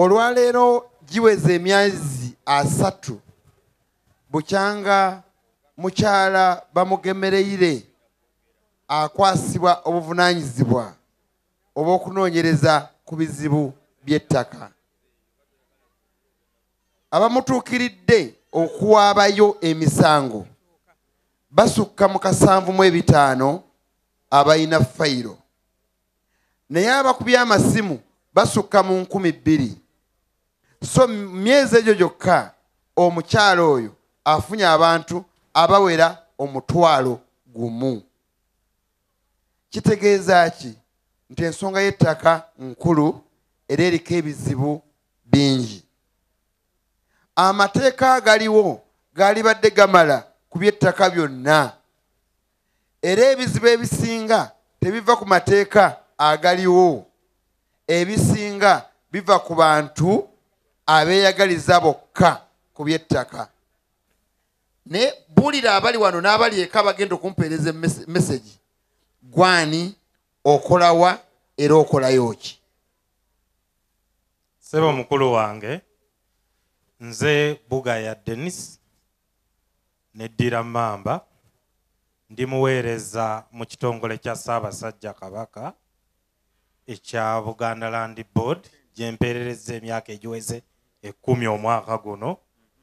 olwaleero giweze emyezi 3 bukyanga mukyala bamugemereire akwasibwa obuvunaanyizibwa obw'okunoonyereza ku bizibu by'ettaka. Abamutuukiridde okuwaabayo emisango basukka mu 750 abalina fayiro, naye abakubye amasimu basukka mu 2000. So myezi egyo gyokka omukyala oyo afunye abantu abawera 1,000. Kitegeeza ki? Nti ensonga y'ettaka nkulu era eriko ebizibu bingi. Amateeka agaliwo galibadde gamala ku by'ettaka byonna, era ebizibu ebisinga tebiva ku mateeka agaliwo, ebisinga biva ku bantu abeeyagaliza bokka ku by'ettaka. Ne bulira abali wano n'abali eka bagenda okumpeereza message, gwani okolawa era okolayo ki? Sebo mukulu wange, nze Bugaya Dennis neddira Mamba, ndi muweereza mu kitongole kya Ssaabasajja Kabaka ekya Buganda Land Board gye mpeerereza emyaka egiweze 10 omwaka guno,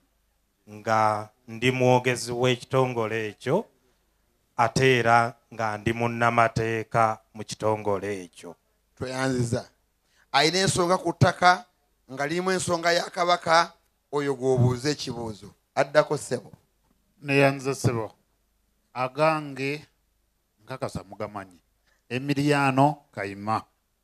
nga ndi mwogezi w'ekitongole ekyo ate era nga ndi munnamateeka mu kitongole ekyo. Tweyanziza. Ayina ensonga ku ttaka nga lirimu ensonga ya Kabaka, oyo gw'obuuza ekibuuzo. Addako ssebo. Neyanziza ssebo. Agange nkakasa mugamanyi. Emiliano Kayima.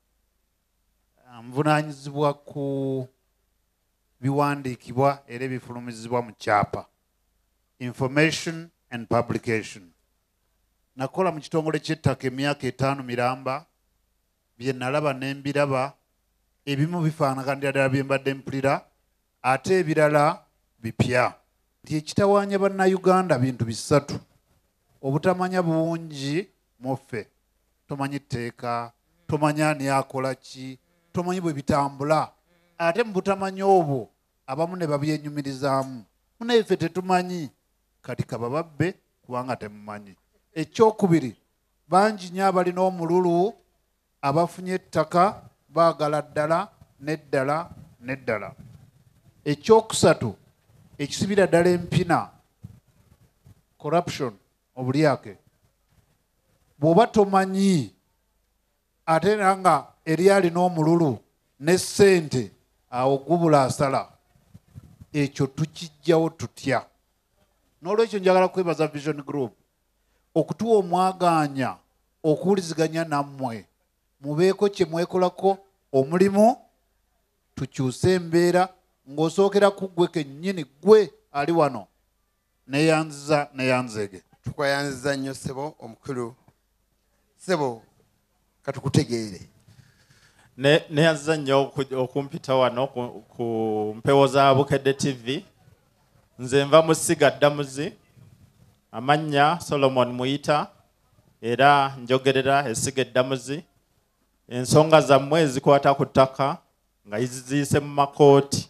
Nvunaanyizibwa ku biwandiikibwa era ebifulumizibwa mu kyapa. Information and publication. Nakola mu kitongole ky'ettaka emyaka 5 miramba, bye nalaba n'embiraba, ebimu bifaanaganira ddala bye mbadde mpulira, ate ebirala bipya. Nti ekitawaanya bannayuganda bintu 3: obutamanya bungi muffe, tomanyi tteeka, tomanyi ani akola ki, tomanyi bwe bitambula, ate mu butamanya obwo abamu ne babyenyumirizaamu. Munaife tetumanyi, kati kabababbe kubanga temumanyi. Ekyokubiri, bangi nnyo abalina omululu abafunye ettaka baagala ddala n'eddala n'eddala. Ekyokusatu, ekisibira ddala empina, corruption, obulyake. Bw'oba tomanyi ate era nga eri alina omululu ne ssente, awo gubula asala. Ekyo tukijjawo tutya. N'olwekyo njagala kwebaza Vision Group okutuwa omwagaanya okuwuliziganya nammwe, mubeeko kye mwekolako omulimu, tukyuse embeera ng'osookera ku ggwe kennyini, ggwe ali wano. Neyanziza neyanzege. Tukwayanziza nnyo ssebo omukulu. Ssebo katukutegeere. Neyanziza nnyo okumpita wano ku mpewo za Bukedde TV. Nze nva mu Ssiga Ddamuzi, amannya Solomon Muyita, era njogerera Essiga Ddamuzi. Ensonga zammwe ezikwata ku ttaka nga ziyise mu makooti,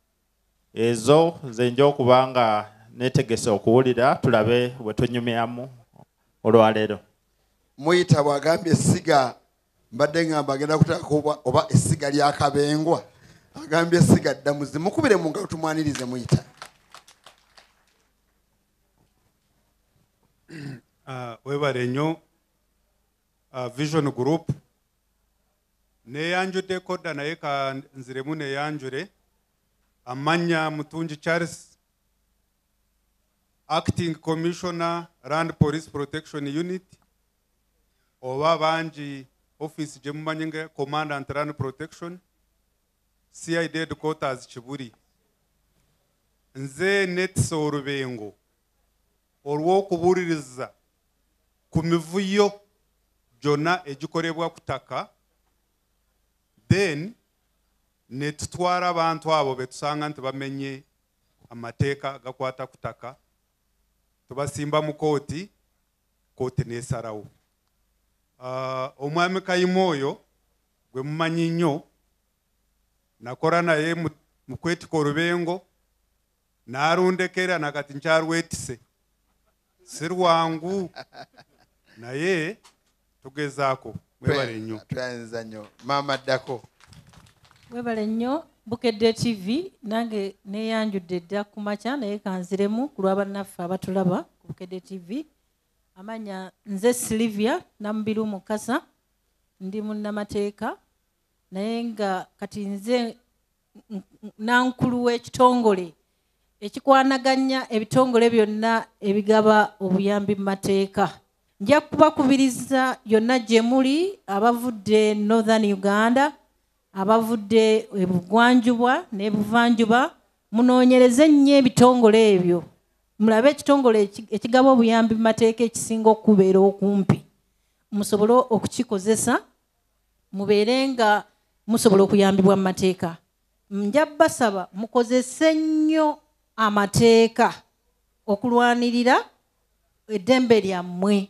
ezo nze nja okuba nga neetegese okuwulira, tulabe bwe tunyumyamu olwaleero. Muyita bw'agambye Essiga, mbadde ngamba agenda kutaka oba Essiga lya Kabengwa, agambye Essiga Ddamuzi. Mukubire mu ngalo tumwanirize Muyita. Webale nnyo Vision Group. Neyanjudde kodda naye ka nziremu neyanjure. Amanya Mutungi Charles, Acting Commissioner, Land Police Protection Unit, oba banji Office gye mumanyi nga Commandant Land Protection, CID Headquarters Kibuli. Nze Netso Olubengo olw'okubuuliriza ku mivuyo gyonna egikolebwa ku ttaka, then ne tutwala abantu abo be tusanga nti bamenye amateeka gakwata ku ttaka, tubasimba mu kooti, kooti n'esalawo. Omwami Kayima oyo gwe mumanyi nnyo, nakora naye mu kwetika olubengo n'arundekera nakati nkyarwetise si rwangu naye tugezaako. Mwebale nnyo. Twanza nnyo. Maama ddako. Mwebale nnyo. Bukedde TV nange neyanjudde dda ku makya naye kanziremu ku lwa bannaffe abatulaba ku Bukedde TV. Amanya nze Sylvia Namubiru Mukasa, ndi munnamateeka naye nga kati nze nankulu w'ekitongole ekikwanaganya ebitongole byonna ebigaba obuyambi mu mateeka. Nja kubakubiriza yonna gye muli abavudde Northern Uganda, abavudde ebugwanjuba n'ebuvanjuba, munoonyereze nnyo ebitongole ebyo. Mulabe ekitongole ekigaba obuyambi mu mateeka ekisinga okubeera okumpi. Musobole okukikozesa, mubeere nga musobola okuyambibwa mu mateeka. Nja basaba mukozese nnyo amateeka okulwanirira eddembe lyammwe.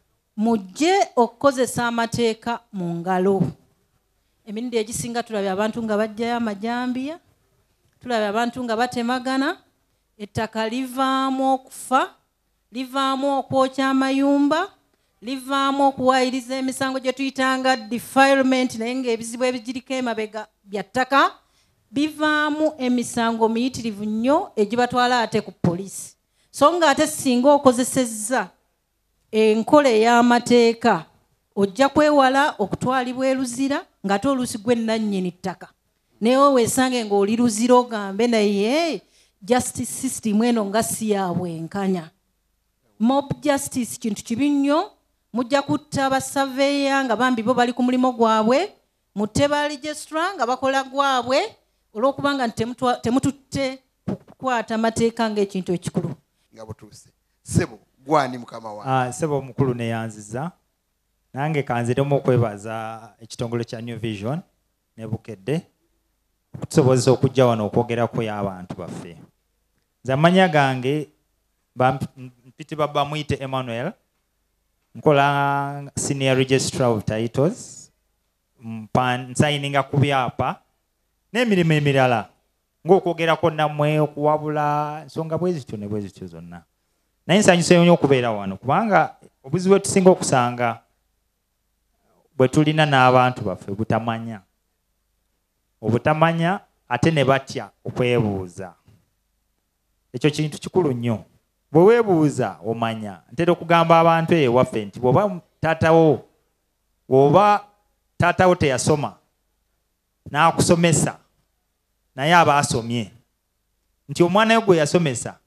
Mujje okukozesa amateeka mu ngalo. Emirundi egisinga tulabye abantu nga bajjayo amajambiya, tulabye abantu nga batemagana, ettaka livaamu okufa, livaamu okwokya amayumba, livaamu okuwaayiriza emisango gye tuyitanga defilement naye ng'ebizibu ebigiriko emabega bya ttaka, bivaamu emisango miyitirivu nnyo egibatwala ate ku poliisi. So nga ate singa okozesezza enkola ey'amateeka ojja kwewala okutwalibwa eruzira ng'ate oluusi gwe nannyini ttaka. Naye weesange ng'oli luzira ogambe naye justice system eno nga si ya bwenkanya. Mob justice kintu kibi nnyo. Mujja kutta basaveeya nga bambi bo bali ku mulimu gwabwe, mutte ba registra nga bakola gwabwe, olw'okubanga temututte kukwata amateeka ng'ekintu ekikulu. Nga butuuse. Sebo gwani mukama wange. Sebo omukulu neyanziza. Nange kanziremu okwebaza ekitongole kya New Vision ne Bukedde okutusobozesa okujja wano okwogerako y'abantu baffe. Nze amanya gange mpitibwa bamuyite Emmanuel, nkola senior registrar of titles, nsayininga ku byapa n'emirimu emirala ng'okwogerako nammwe, okuwabula ensonga bwe zityo ne bwe zityo zonna. Naye nsanyusa nnyo okubeera wano kubanga obuzibu bwe tusinga okusanga bwe tulina n'abantu baffe obutamanya ate ne batya okwebuuza. Ekyo kintu kikulu nnyo. Bwe weebuuza omanya. Ntera okugamba abantu ewaffe nti bw'oba taatawo teyasoma n'akusomesa naye aba asomye, nti omwana we gwe yasomesa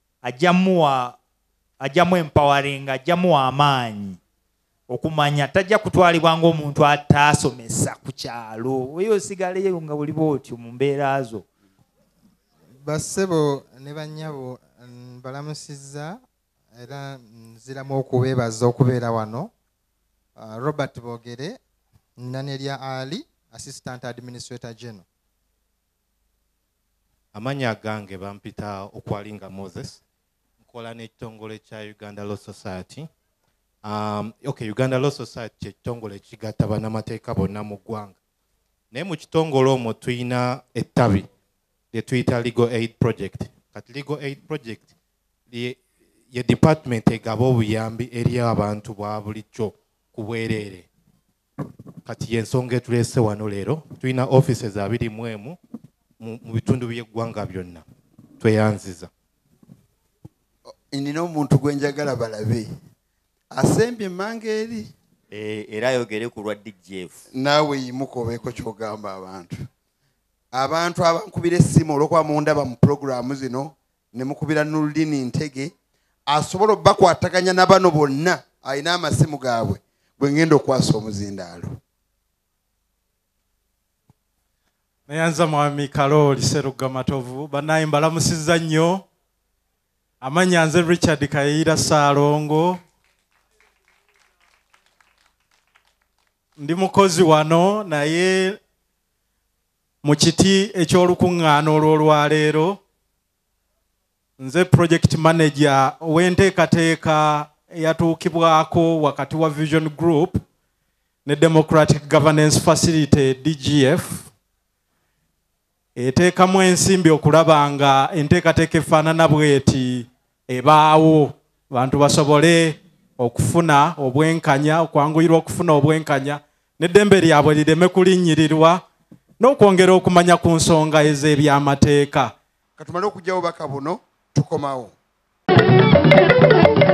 ajjamu empowering, ajjamuwa amaanyi okumanya, tajja kutwalibwa ng'omuntu ataasomesa ku kyalo. Weyo osigaleyo nga buli bw'otyo mu mbeera zo. Bassebo ne bannyabo mbalamusizza era nziramu okubeebaza okubeera wano. Robert Bogere, Nanelia Ali, Assistant Administrator General. Amanya gange bampita Okwalinga Moses, nkola n'ekitongole kya Uganda Law Society. Uganda Law Society ky'ekitongole ekigatta bannamateeka bonna mu ggwanga. Naye mu kitongole omwo tulina ettabi lye tuyita Legal Aid Project. Kati Legal Aid Project ye department egaba obuyambi eri abantu bwa bulijjo ku bwereere. Kati y'ensonga etuleese wano leero, tulina offices 21 mu bitundu by'eggwanga byonna. Tweyanziza. Nina omuntu gwe njagala balabe. Asembye emmanga eri. Era ayogere ku lwa DGF. Naawe yimuka obeeko ky'ogamba abantu. Abantu abankubira essimu olw'okuba mundaba mu puroguramu zino ne mukubira Nurdini Ntege asobola obbakwataganya na bano bonna alina amasimu gaabwe bwe ngenda okwasa omuzindaalo. Neyanza mwami Karoli Seruga Matovu, banaye mbalamusizza nnyo. Amanya nze Richard Kayira Saalongo. Ndi mukozi wano naye mu kiti eky'olukuŋŋaana olw'olwaleero. Nze project manager w'enteekateeka eyatuukibwako wakati wa Vision Group ne Democratic Governance Facility DGF. eteekamu ensimbi okulaba nga enteekateeka efaanana bweti ebaawo bantu basobole okufuna obwenkanya, okwanguyirwa okufuna obwenkanya n'eddembe lyabwe lireme kulinnyirirwa n'okwongera okumanya ku nsonga ez'ebyamateeka. Katumale okugyawo baka buno tukomawo.